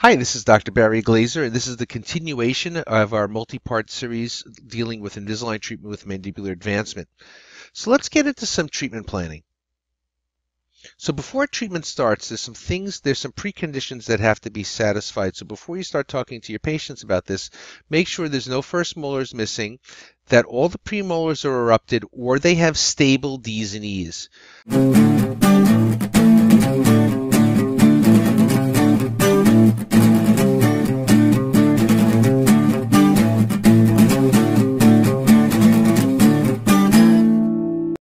Hi, this is Dr. Barry Glaser, and this is the continuation of our multi-part series dealing with Invisalign treatment with mandibular advancement. So let's get into some treatment planning. So before treatment starts, there's some preconditions that have to be satisfied. So before you start talking to your patients about this, make sure there's no first molars missing, that all the premolars are erupted, or they have stable D's and E's.